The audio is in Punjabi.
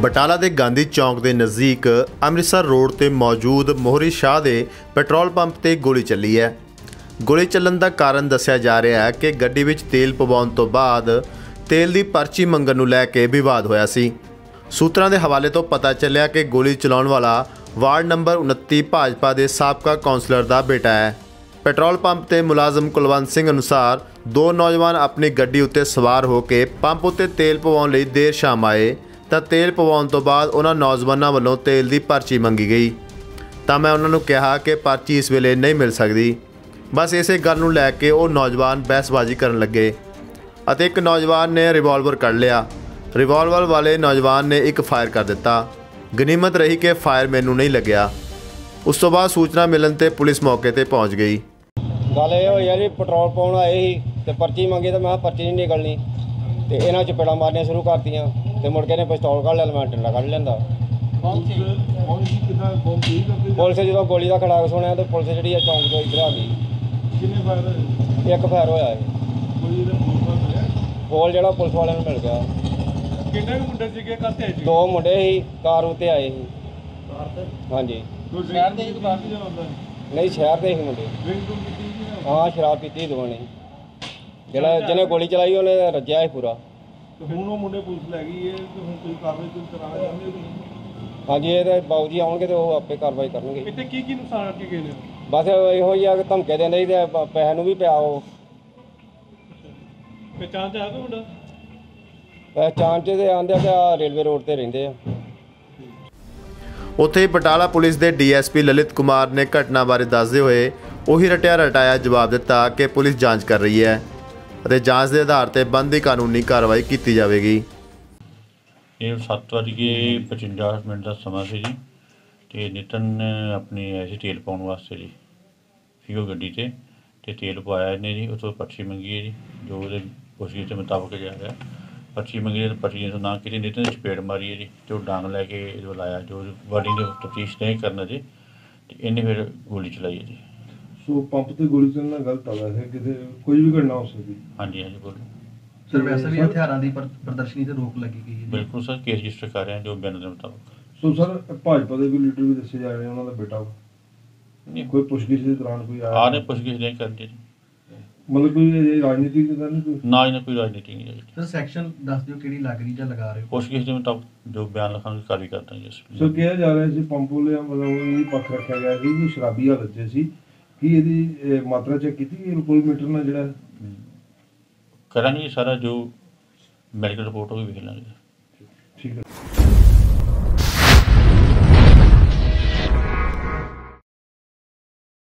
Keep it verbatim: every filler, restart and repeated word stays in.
ਬਟਾਲਾ ਦੇ ਗਾਂਧੀ ਚੌਂਕ ਦੇ ਨਜ਼ਦੀਕ ਅੰਮ੍ਰਿਤਸਰ ਰੋਡ ਤੇ ਮੌਜੂਦ ਮੋਹਰੀ ਸ਼ਾਹ ਦੇ ਪੈਟਰੋਲ ਪੰਪ ਤੇ ਗੋਲੀ ਚੱਲੀ ਹੈ। ਗੋਲੀ ਚੱਲਣ ਦਾ ਕਾਰਨ ਦੱਸਿਆ ਜਾ ਰਿਹਾ ਹੈ ਕਿ ਗੱਡੀ ਵਿੱਚ ਤੇਲ ਪਵਾਉਣ ਤੋਂ ਬਾਅਦ ਤੇਲ ਦੀ ਪਰਚੀ ਮੰਗਣ ਨੂੰ ਲੈ ਕੇ ਵਿਵਾਦ ਹੋਇਆ ਸੀ। ਸੂਤਰਾਂ ਦੇ ਹਵਾਲੇ ਤੋਂ ਪਤਾ ਚੱਲਿਆ ਕਿ ਗੋਲੀ ਚਲਾਉਣ ਵਾਲਾ ਵਾਰਡ ਨੰਬਰ ਉਨੱਤੀ ਭਾਜਪਾ ਦੇ ਸਾਬਕਾ ਕੌਂਸਲਰ ਦਾ ਬੇਟਾ ਹੈ। ਪੈਟਰੋਲ ਪੰਪ ਤੇ ਮੁਲਾਜ਼ਮ ਕੁਲਵੰਤ ਸਿੰਘ ਅਨੁਸਾਰ ਦੋ ਨੌਜਵਾਨ ਆਪਣੀ ਗੱਡੀ ਉੱਤੇ ਸਵਾਰ ਹੋ ਕੇ ਪੰਪ ਉੱਤੇ ਤੇਲ ਪਵਾਉਣ ਲਈ ਦੇਰ ਸ਼ਾਮ ਆਏ ਤਾਂ ਤੇਲ ਪਵਾਉਣ ਤੋਂ ਬਾਅਦ ਉਹਨਾਂ ਨੌਜਵਾਨਾਂ ਵੱਲੋਂ ਤੇਲ ਦੀ ਪਰਚੀ ਮੰਗੀ ਗਈ ਤਾਂ ਮੈਂ ਉਹਨਾਂ ਨੂੰ ਕਿਹਾ ਕਿ ਪਰਚੀ ਇਸ ਵੇਲੇ ਨਹੀਂ ਮਿਲ ਸਕਦੀ। ਬਸ ਇਸੇ ਗੱਲ ਨੂੰ ਲੈ ਕੇ ਉਹ ਨੌਜਵਾਨ ਬਹਿਸਬਾਜ਼ੀ ਕਰਨ ਲੱਗੇ ਅਤੇ ਇੱਕ ਨੌਜਵਾਨ ਨੇ ਰਿਵਾਲਵਰ ਕੱਢ ਲਿਆ। ਰਿਵਾਲਵਰ ਵਾਲੇ ਨੌਜਵਾਨ ਨੇ ਇੱਕ ਫਾਇਰ ਕਰ ਦਿੱਤਾ। ਗਨੀਮਤ ਰਹੀ ਕਿ ਫਾਇਰ ਮੈਨੂੰ ਨਹੀਂ ਲੱਗਿਆ। ਉਸ ਤੋਂ ਬਾਅਦ ਸੂਚਨਾ ਮਿਲਣ ਤੇ ਪੁਲਿਸ ਮੌਕੇ ਤੇ ਪਹੁੰਚ ਗਈ। ਗੱਲ ਇਹ ਹੋਈ ਆ ਜੀ, ਪੈਟਰੋਲ ਪਾਉਣ ਆਏ ਸੀ ਤੇ ਪਰਚੀ ਮੰਗੀ ਤਾਂ ਮੈਂ ਪਰਚੀ ਨਹੀਂ ਨਿਕਲਣੀ ਤੇ ਇਹਨਾਂ ਚਪੇੜਾਂ ਮਾਰਨੀਆਂ ਸ਼ੁਰੂ ਕਰਤੀਆਂ ਤੇ ਮੁੜ ਕੇ ਨੇ ਪਿਸਤੌਲ ਕੱਢ ਲਿਆ, ਮੈਂ ਡੰਡਾ ਕੱਢ ਲੈਂਦਾ। ਪੁਲਿਸ ਜਦੋਂ ਗੋਲੀ ਦਾ ਖੜਾਕ ਸੁਣਿਆ ਤੇ ਪੁਲਿਸ ਜਿਹੜੀ ਆ ਚੌਂਕ ਤੋਂ ਇੱਧਰ ਆ ਗਈ। ਇੱਕ ਫਾਇਰ ਹੋਇਆ ਹੈ ਬੋਲ ਜਿਹੜਾ ਪੁਲਿਸ ਵਾਲਿਆਂ ਨੂੰ ਮਿਲ ਗਿਆ। ਕਿੰਨੇ ਮੁੰਡੇ ਸੀਗੇ ਕਾਤੇ ਆਏ ਸੀ? ਦੋ ਮੁੰਡੇ ਸੀ ਕਾਰ ਉੱਤੇ ਆਏ ਸੀ। ਹਾਂਜੀ ਸ਼ਹਿਰ ਦੇ ਹੀ ਬਾਹਰ ਵੀ ਜਾਂਦਾ ਨਹੀਂ, ਸ਼ਹਿਰ ਦੇ ਸੀ ਮੁੰਡੇ। ਹਾਂ, ਸ਼ਰਾਬ ਪੀਤੀ ਦੋਵਾਂ ਨੇ। ਜਿਹੜਾ ਜਿਹਨੇ ਗੋਲੀ ਚਲਾਈ ਉਹਨੇ ਰੱਜਿਆ ਸੀ ਪੂਰਾ। ਹੁਣ ਉਹ ਮੁੰਡੇ ਪੁਲਿਸ ਲੈ ਗਈ ਹੈ ਤੇ ਹੁਣ ਕੋਈ ਕਾਰਵਾਈ ਕੋਈ ਕਰਾਉਣਾ ਚਾਹੁੰਦੇ ਹੋ? ਹਾਂਜੀ, ਇਹ ਤਾਂ ਬਾਊ ਜੀ ਆਉਣਗੇ ਤੇ ਉਹ ਆਪੇ ਕਾਰਵਾਈ ਕਰਨਗੇ। ਇੱਥੇ ਕੀ ਕੀ ਨੁਕਸਾਨ ਕੀ ਗਏ ਨੇ? ਬਸ ਇਹੋ ਹੀ ਆ ਕਿ ਧਮਕੇ ਦਿੰਦੇ ਤੇ ਪੈਸੇ ਨੂੰ ਵੀ ਪਿਆ ਉਹ ਪਹਿਚਾਣ ਤੇ ਆ ਕੋਈ ਮੁੰਡਾ? ਪਹਿਚਾਣ ਚ ਤੇ ਆਂਦੇ ਆ ਰੇਲਵੇ ਰੋਡ ਤੇ ਰਹਿੰਦੇ ਆ। ਉੱਥੇ ਬਟਾਲਾ ਪੁਲਿਸ ਦੇ D S P Lalit Kumar ਨੇ ਘਟਨਾ ਬਾਰੇ ਦੱਸਦੇ ਹੋਏ ਉਹੀ ਰਟਿਆ ਰਟਾਇਆ ਜਵਾਬ ਦਿੱਤਾ ਕਿ ਪੁਲਿਸ ਜਾਂਚ ਕਰ ਰਹੀ ਹੈ ਅਤੇ ਜਾਂਚ ਦੇ ਆਧਾਰ ਤੇ ਬਣਦੀ ਕਾਨੂੰਨੀ ਕਾਰਵਾਈ ਕੀਤੀ ਜਾਵੇਗੀ। ਇਹ ਸੱਤ ਵੱਜ ਕੇ ਪਚਵੰਜਾ ਮਿੰਟ ਦਾ ਸਮਾਂ ਸੀ ਜੀ ਅਤੇ ਨਿਤਨ ਆਪਣੀ ਐਸੀ ਤੇਲ ਪਾਉਣ ਵਾਸਤੇ ਜੀ ਸੀ ਉਹ ਗੱਡੀ 'ਤੇ ਅਤੇ ਤੇਲ ਪਵਾਇਆ ਇਹਨੇ ਜੀ। ਉਸ ਤੋਂ ਪਰਚੀ ਮੰਗੀ ਹੈ ਜੀ, ਜੋ ਉਹਦੇ ਪੁੱਛਗਿੱਛ ਦੇ ਮੁਤਾਬਕ ਜਾ ਰਿਹਾ। ਪਰਚੀ ਮੰਗੀ ਹੈ, ਪਰਚੀ ਤੋਂ ਨਾ ਕੀਤੀ। ਨਿਤਨ ਦੀ ਚਪੇੜ ਮਾਰੀ ਹੈ ਜੀ ਅਤੇ ਉਹ ਡਾਂਗ ਲੈ ਕੇ ਇਹਦੇ ਵੱਲ ਆਇਆ, ਜੋ ਵਾਰਡਿੰਗ ਦੇ ਤਫਤੀਸ਼ ਨਹੀਂ ਕਰਨਾ ਜੀ ਅਤੇ ਇਹਨੇ ਫਿਰ ਗੋਲੀ ਚਲਾਈ ਹੈ ਜੀ। ਸੋ ਪੰਪ ਤੇ ਗੋਲੀ ਚੱਲਣਾ ਗਲਤ ਆ ਵੈਸੇ, ਕਿਤੇ ਕੋਈ ਵੀ ਘਟਨਾ ਹੋ ਸਕਦੀ। ਹਾਂਜੀ ਹਾਂਜੀ ਬੋਲੋ ਸਰ। ਵੈਸੇ ਵੀ ਹਥਿਆਰਾਂ ਦੀ ਪ੍ਰਦਰਸ਼ਨੀ ਤੇ ਰੋਕ ਲੱਗੀ ਗਈ ਹੈ? ਬਿਲਕੁਲ ਸਰ, ਕੇਸ ਰਜਿਸਟਰ ਕਰ ਰਹੇ ਹਾਂ ਜੋ ਬਿਆਨ ਦੇ ਮੁਤਾਬਕ। ਸੋ ਸਰ, ਭਾਜਪਾ ਦੇ ਕੋਈ ਲੀਡਰ ਵੀ ਦੱਸੇ ਜਾ ਰਹੇ ਉਹਨਾਂ ਦਾ ਬੇਟਾ ਨਹੀਂ, ਕੋਈ ਪੁੱਛਗਿੱਛ ਦੇ ਦੌਰਾਨ ਕੋਈ ਆਇਆ? ਆ ਰਹੇ ਪੁੱਛਗਿੱਛ ਨਹੀਂ ਕਰਨੀ ਜੀ। ਮਤਲਬ ਕੋਈ ਰਾਜਨੀਤਿਕ ਗੱਲ ਨਹੀਂ ਕੋਈ? ਨਾ ਇਹਨਾਂ ਕੋਈ ਰਾਜਨੀਤੀ ਨਹੀਂ ਹੈ। ਸਰ ਸੈਕਸ਼ਨ ਦੱਸ ਦਿਓ ਕਿਹੜੀ ਲੱਗ ਰਹੀ ਜਾਂ ਲਗਾ ਰਹੇ ਹੋ? ਪੁੱਛਗਿੱਛ ਦੇ ਮੁਤਾਬਕ ਜੋ ਬਿਆਨ ਲਿਖਾਂਗੇ ਕਾਰਵਾਈ ਕਰਦਾ ਜੀ। ਸੋ ਕਿਹਾ ਜਾ ਰਿਹਾ ਸੀ ਪੰਪ ਵਾਲਿਆਂ ਵੱਲੋਂ ਇਹ ਪੱਖ ਰੱਖਿਆ ਗਿਆ ਸੀ ਕਿ ਸ਼ਰਾਬੀ ਹਾਲਤ 'ਚ ਸੀ। ਕੀ ਇਹਦੀ ਮਾਤਰਾ ਚੈੱਕ ਕੀਤੀ ਗਈ ਅਲਕੋਹਲ ਮੀਟਰ ਨਾਲ? ਜਿਹੜਾ ਕਰਾਂਗੇ ਸਾਰਾ ਜੋ ਮੈਡੀਕਲ ਰਿਪੋਰਟ ਉਹ ਵੀ ਵੇਖ ਲਾਂਗੇ। ਠੀਕ ਹੈ।